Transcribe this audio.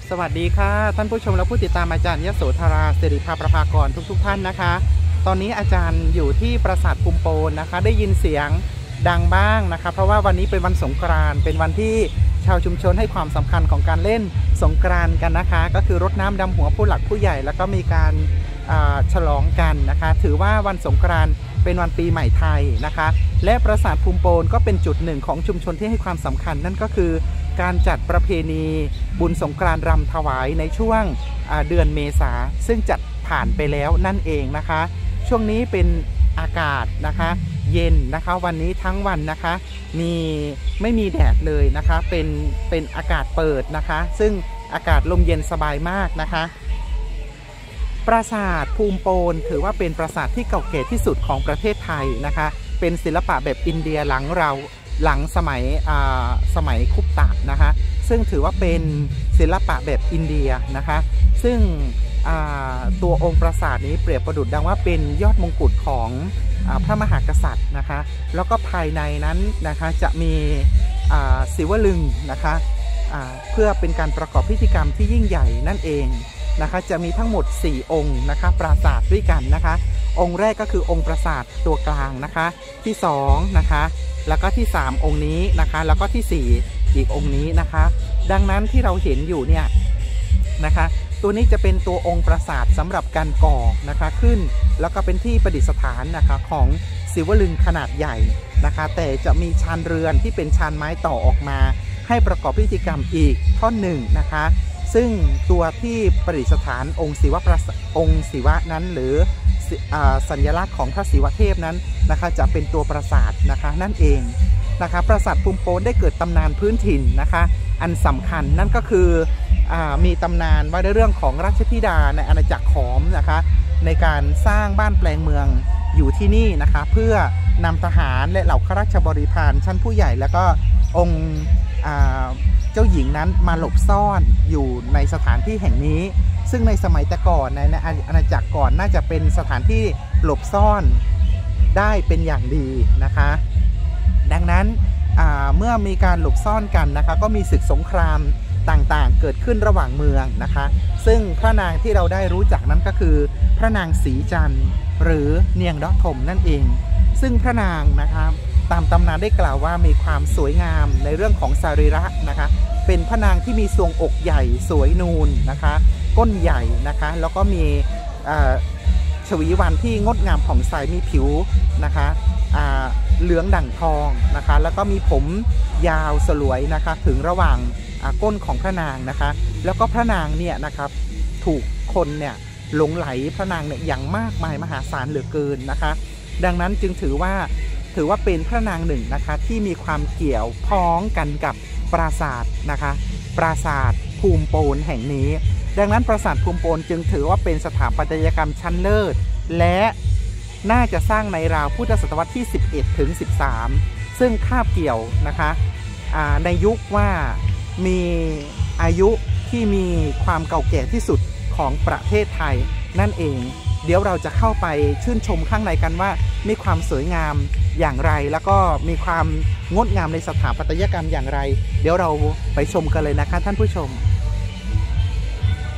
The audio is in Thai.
สวัสดีค่ะท่านผู้ชมและผู้ติดตามอาจารย์ยโสธราสิริภาประภากรทุกท่านนะคะตอนนี้อาจารย์อยู่ที่ปราสาทภูมิโปนนะคะได้ยินเสียงดังบ้างนะคะเพราะว่าวันนี้เป็นวันสงกรานต์เป็นวันที่ชาวชุมชนให้ความสำคัญของการเล่นสงกรานต์กันนะคะก็คือรดน้ำดำหัวผู้หลักผู้ใหญ่แล้วก็มีการฉลองกันนะคะถือว่าวันสงกรานต์เป็นวันปีใหม่ไทยนะคะและปราสาทภูมิโปนก็เป็นจุดหนึ่งของชุมชนที่ให้ความสำคัญนั่นก็คือการจัดประเพณีบุญสงกรานต์รำถวายในช่วงเดือนเมษาซึ่งจัดผ่านไปแล้วนั่นเองนะคะช่วงนี้เป็นอากาศนะคะเย็นนะคะวันนี้ทั้งวันนะคะไม่มีแดดเลยนะคะเป็นอากาศเปิดนะคะซึ่งอากาศลมเย็นสบายมากนะคะปราสาทภูมิโปนถือว่าเป็นปราสาทที่เก่าแก่ที่สุดของประเทศไทยนะคะเป็นศิลปะแบบอินเดียหลังสมัยคุปตะนะคะซึ่งถือว่าเป็นศิลปะแบบอินเดียนะคะซึ่งตัวองค์ปราสาทนี้เปรียบประดุจดังว่าเป็นยอดมงกุฎของพระมหากษัตริย์นะคะแล้วก็ภายในนั้นนะคะจะมีศิวลึงนะคะเพื่อเป็นการประกอบพิธีกรรมที่ยิ่งใหญ่นั่นเองนะคะจะมีทั้งหมด4องค์นะคะปราสาทด้วยกันนะคะองค์แรกก็คือองค์ปราสาทตัวกลางนะคะที่2นะคะแล้วก็ที่3องค์นี้นะคะแล้วก็ที่4อีกองค์นี้นะคะดังนั้นที่เราเห็นอยู่เนี่ยนะคะตัวนี้จะเป็นตัวองค์ปราสาทสำหรับการก่อนะคะขึ้นแล้วก็เป็นที่ประดิษฐานนะคะของศิวลึงขนาดใหญ่นะคะแต่จะมีชานเรือนที่เป็นชานไม้ต่อออกมาให้ประกอบพิธีกรรมอีกท่อนหนึ่งนะคะซึ่งตัวที่ประดิษฐานองค์ศิวะนั้นหรือสัญลักษณ์ของพระศิวเทพนั้นนะคะจะเป็นตัวปราสาทนะคะนั่นเองนะคะปราสาทภูมิโปนได้เกิดตำนานพื้นถิ่นนะคะอันสำคัญนั่นก็คือมีตำนานว่าในเรื่องของราชธิดาในอาณาจักรขอมนะคะในการสร้างบ้านแปลงเมืองอยู่ที่นี่นะคะเพื่อนำทหารและเหล่าข้าราชบริพารชั้นผู้ใหญ่แล้วก็องค์เจ้าหญิงนั้นมาหลบซ่อนอยู่ในสถานที่แห่งนี้ซึ่งในสมัยแต่ก่อนในอาณาจักรก่อนน่าจะเป็นสถานที่หลบซ่อนได้เป็นอย่างดีนะคะดังนั้นเมื่อมีการหลบซ่อนกันนะคะก็มีศึกสงครามต่างๆเกิดขึ้นระหว่างเมืองนะคะซึ่งพระนางที่เราได้รู้จักนั้นก็คือพระนางศรีจันทร์หรือเนียงดอกถมนั่นเองซึ่งพระนางนะคะตามตำนานได้กล่าวว่ามีความสวยงามในเรื่องของสรีระนะคะเป็นพระนางที่มีทรวงอกใหญ่สวยนูนนะคะก้นใหญ่นะคะแล้วก็มีชวีวันที่งดงามผ่องใสมีผิวนะคะเหลืองด่างทองนะคะแล้วก็มีผมยาวสลวยนะคะถึงระหว่างก้นของพระนางนะคะแล้วก็พระนางเนี่ยนะครับถูกคนเนี่ยหลงไหลพระนางเนี่ยอย่างมากมายมหาศาลเหลือเกินนะคะดังนั้นจึงถือว่าเป็นพระนางหนึ่งนะคะที่มีความเกี่ยวพ้องกันกับปราสาทนะคะปราสาทภูมิโปนแห่งนี้ดังนั้นปราสาทภูมิโปนจึงถือว่าเป็นสถาปัตยกรรมชั้นเลิศและน่าจะสร้างในราวพุทธศตวรรษที่11ถึง13ซึ่งคาบเกี่ยวนะคะในยุคว่ามีอายุที่มีความเก่าแก่ที่สุดของประเทศไทยนั่นเองเดี๋ยวเราจะเข้าไปชื่นชมข้างในกันว่ามีความสวยงามอย่างไรแล้วก็มีความงดงามในสถาปัตยกรรมอย่างไรเดี๋ยวเราไปชมกันเลยนะคะท่านผู้ชม